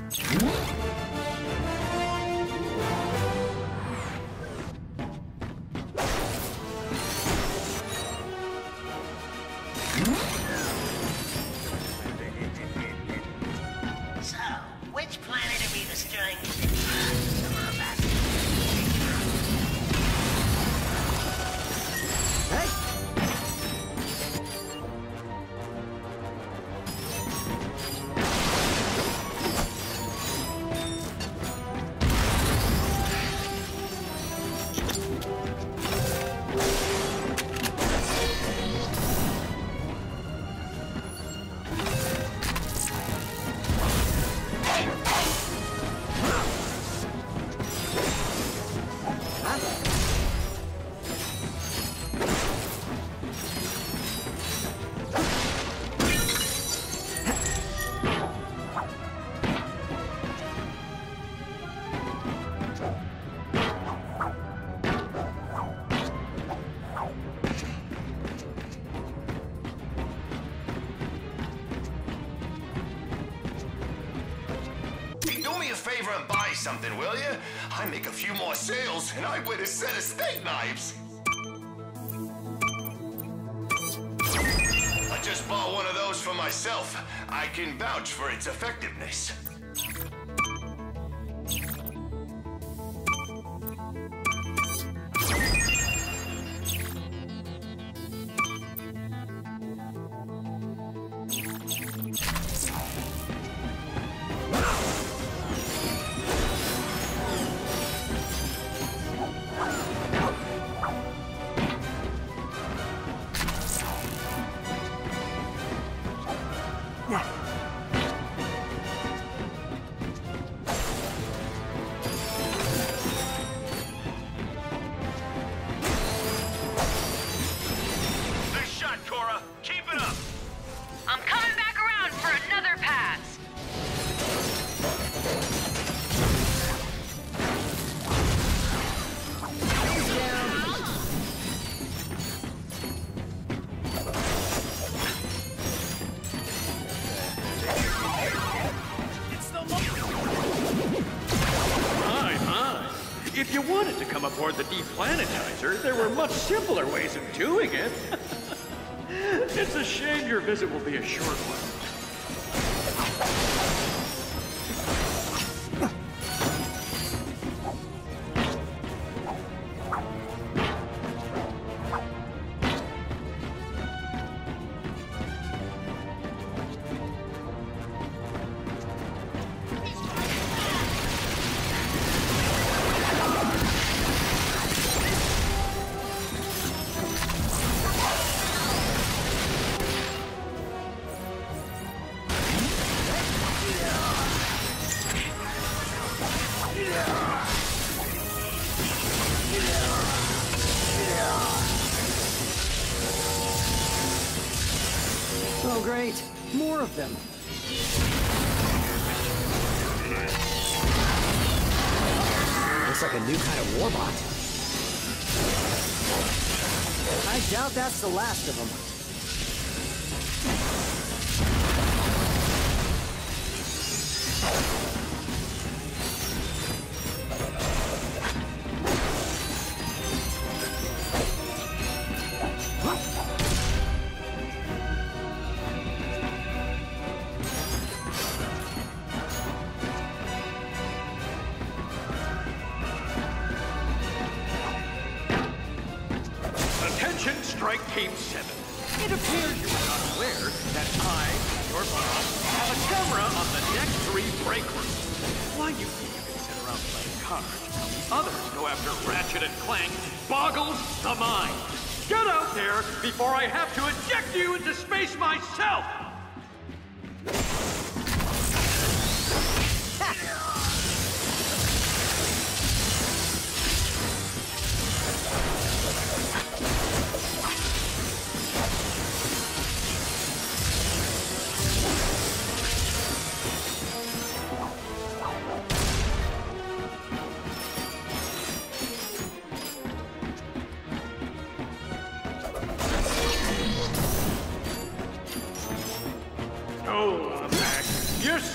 So, which planet are we destroying? Hey! Favor and buy something, will you? I make a few more sales, and I win a set of steak knives. I just bought one of those for myself. I can vouch for its effectiveness. I'm coming back around for another pass. My. If you wanted to come aboard the Deplanetizer, there were much simpler ways of doing it. It's a shame your visit will be a short one. Oh, great. More of them. Looks like a new kind of warbot. I doubt that's the last of them. Attention, Strike Team 7. It appears you are not aware that I, your boss, have a camera on the next 3 break rooms. Why you think you can sit around playing cards while the others go after Ratchet and Clank boggles the mind. Get out there before I have to eject you into space myself!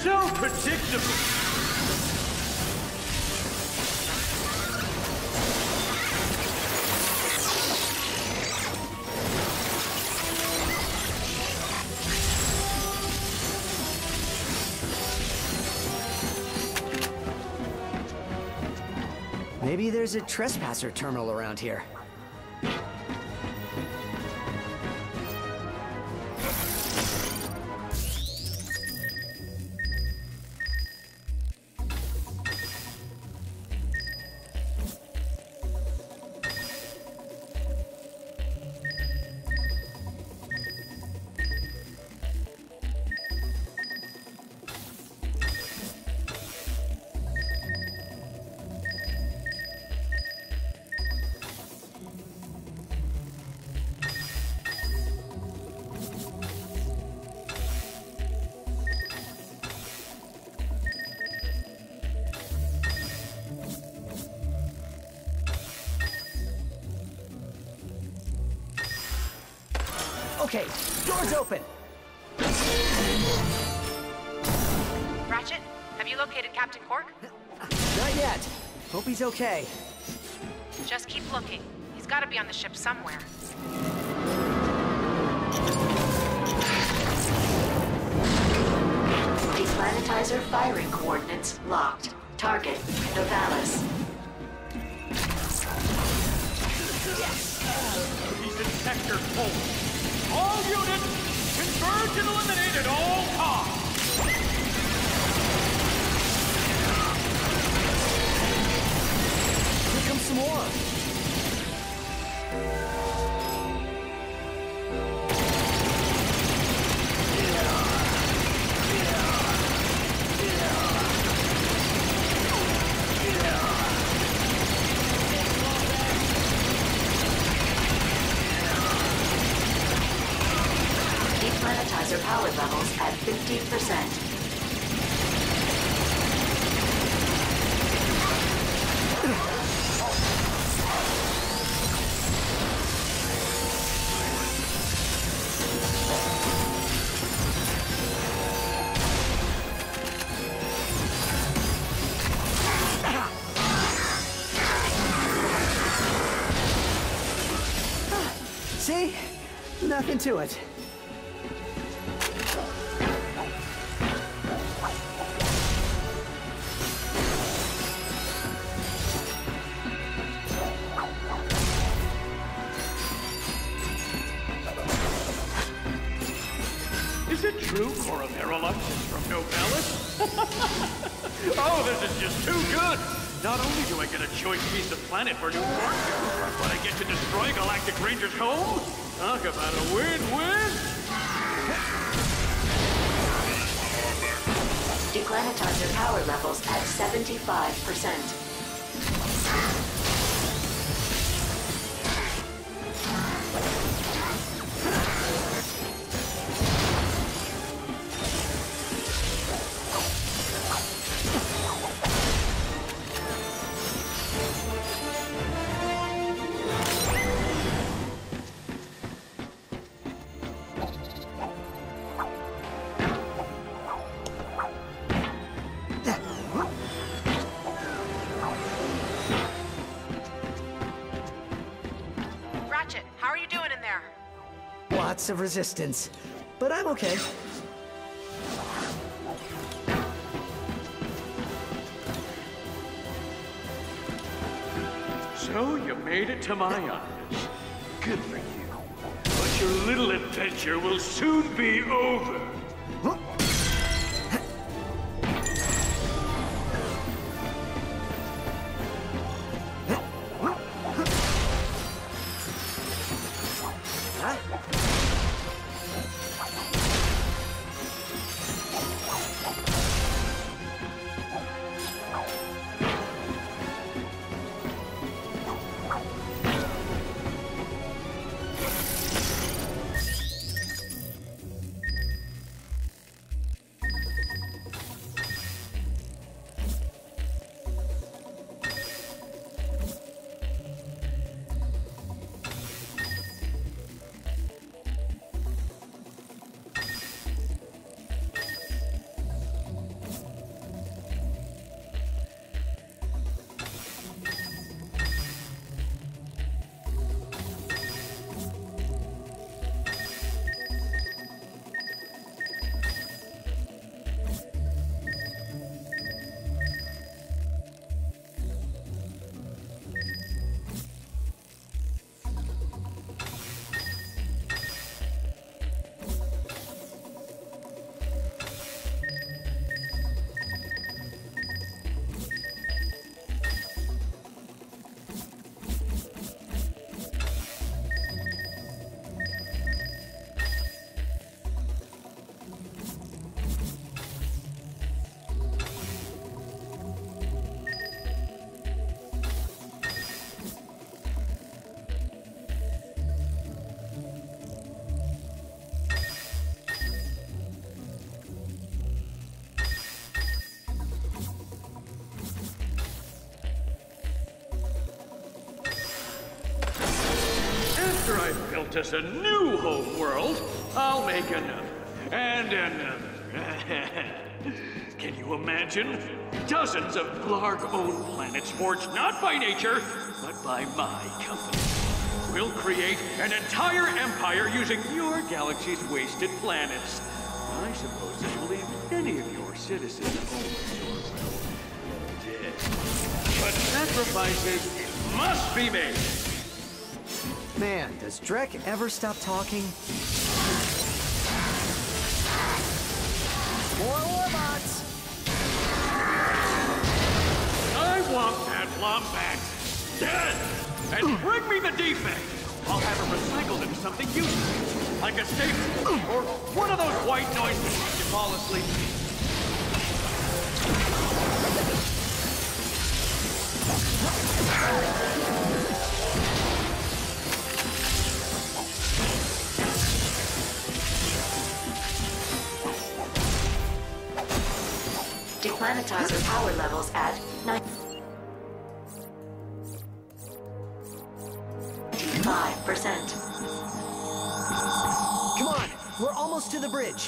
so predictable. Maybe there's a trespasser terminal around here. Okay, door's open. Ratchet, have you located Captain Cork? Not yet. Hope he's okay. Just keep looking. He's gotta be on the ship somewhere. Deplanetizer firing coordinates locked. Target, Novalis. These detectors hold. All units, converge and eliminate at all costs! Here comes some more. Deplanetizer power levels at 15%. See? Nothing to it. Is it true Cora Verolux is from Novalis? Oh, this is just too good! Not only do I get a choice piece of planet for new work, but I get to destroy Galactic Ranger's home? Talk about a win-win! Deplanetizer power levels at 75%. Ratchet, how are you doing in there? Lots of resistance, but I'm okay. So you made it to my office. Good for you. But your little adventure will soon be over. grant us a new home world, I'll make another. And another. Can you imagine? Dozens of Blarg-owned planets forged not by nature, but by my company. We'll create an entire empire using your galaxy's wasted planets. I suppose this will leave any of your citizens dead. But sacrifices must be made. Man, does Drek ever stop talking? More warbots! I want that Lombax dead! And bring me the defect! I'll have it recycled into something useful, like a staple, or one of those white noise machines you fall asleep Deplanetizer power levels at 95%. Come on, we're almost to the bridge.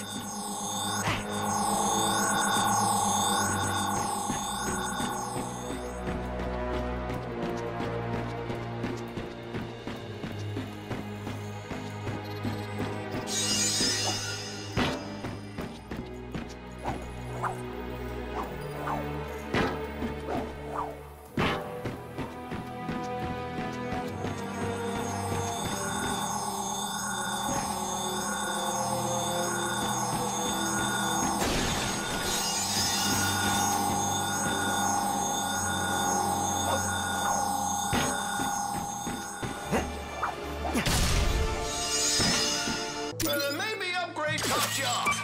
Maybe upgrade Top Job.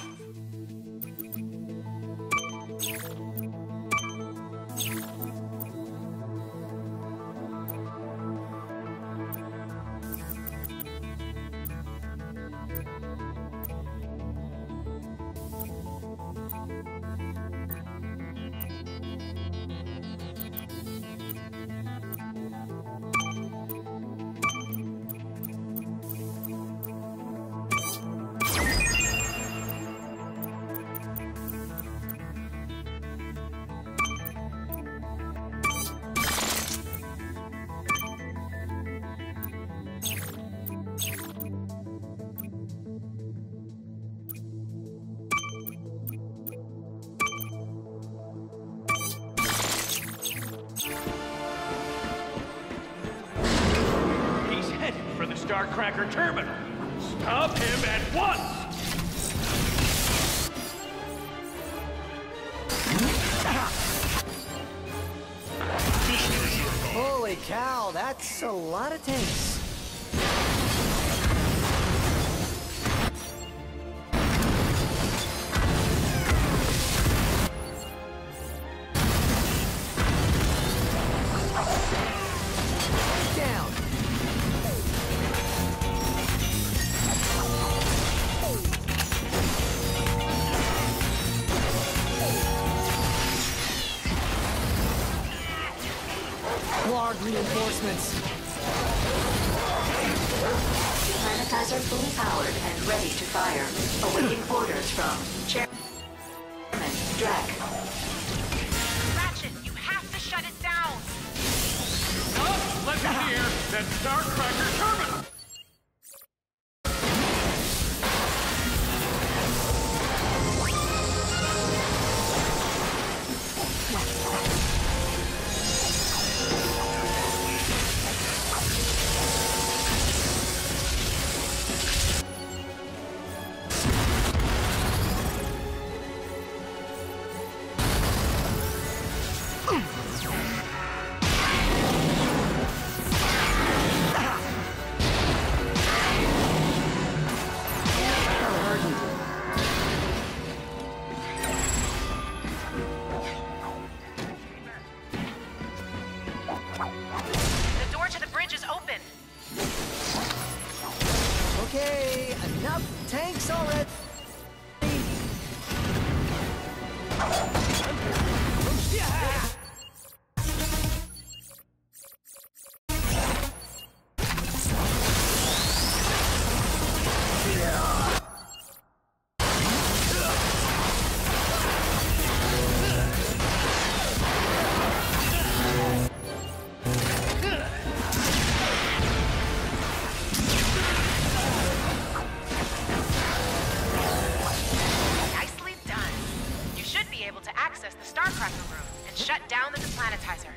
for the Starcracker terminal. Stop him at once! Holy cow, that's a lot of tanks. Down. Blarg reinforcements. Planetizer fully powered and ready to fire. Awaiting orders from Chairman Drek. Ratchet, you have to shut it down! Let me hear that Starcracker terminal! The door to the bridge is open. Okay, enough tanks already. Starcracker room and shut down the deplanetizer.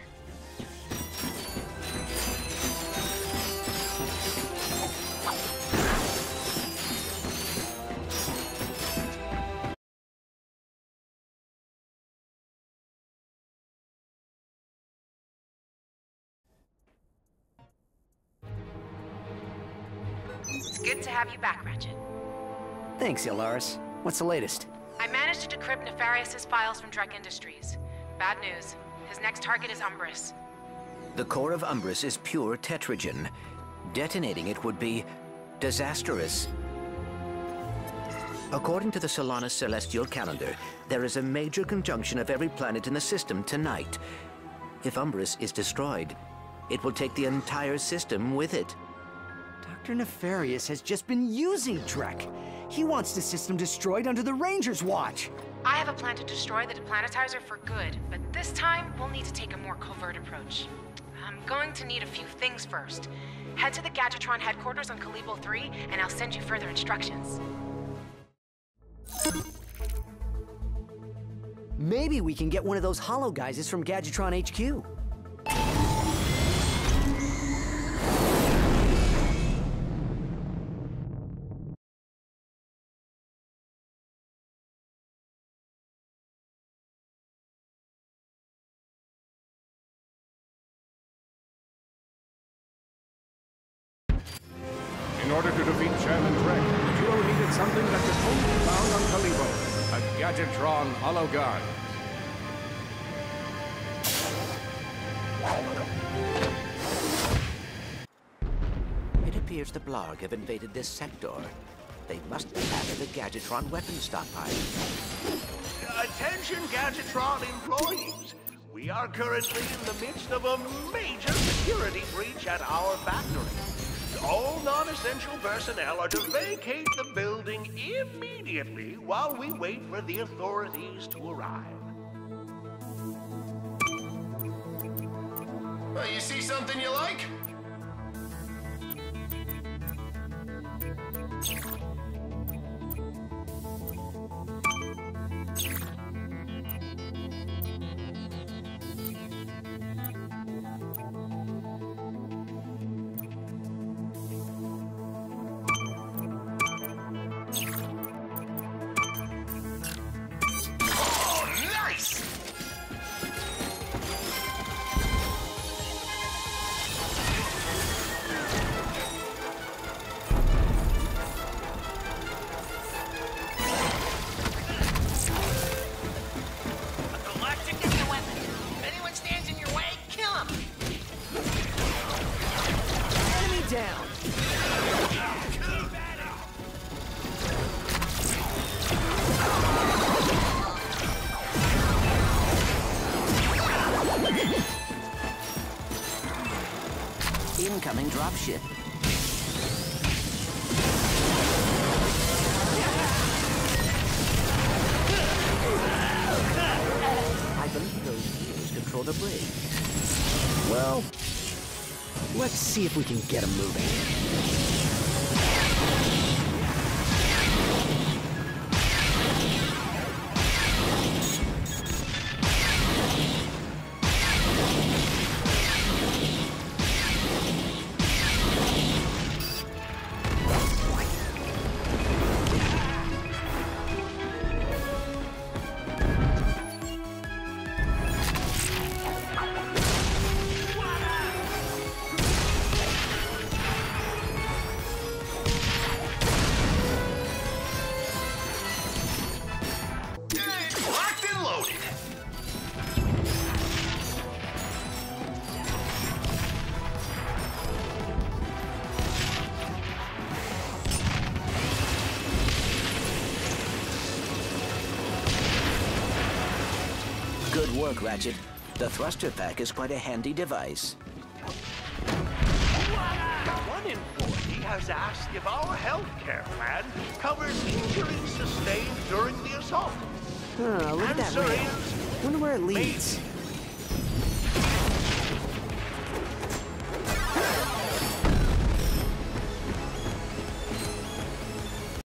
It's good to have you back, Ratchet. Thanks, Yolaris. What's the latest? I managed to decrypt Nefarious' files from Drek Industries. Bad news. His next target is Umbris. The core of Umbris is pure tetragen. Detonating it would be disastrous. According to the Solanus celestial calendar, there is a major conjunction of every planet in the system tonight. If Umbris is destroyed, it will take the entire system with it. Dr. Nefarious has just been using Drek. He wants the system destroyed under the Ranger's watch. I have a plan to destroy the deplanetizer for good, but this time we'll need to take a more covert approach. I'm going to need a few things first. Head to the Gadgetron headquarters on Kalibo 3, and I'll send you further instructions. Maybe we can get one of those holo guises from Gadgetron HQ. In order to defeat Chairman Drek, the duo needed something that could only be found on Kalibo, a Gadgetron hologuard. It appears the Blarg have invaded this sector. They must be after the Gadgetron weapon stockpile. Attention Gadgetron employees! We are currently in the midst of a major security breach at our factory. All non-essential personnel are to vacate the building immediately while we wait for the authorities to arrive. Well, you see something you like? Down. Incoming dropship. I believe those gears control the bridge. Well, let's see if we can get him moving. Good work, Ratchet. The thruster pack is quite a handy device. One employee has asked if our healthcare plan covers injuries sustained during the assault. Look at that Answer rail. is Wonder where it leads. maybe.